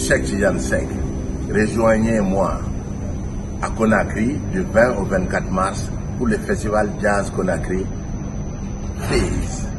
Cheikh Tidiane Seck. Rejoignez-moi à Conakry du 20 au 24 mars pour le festival Jazz Conakry Phase.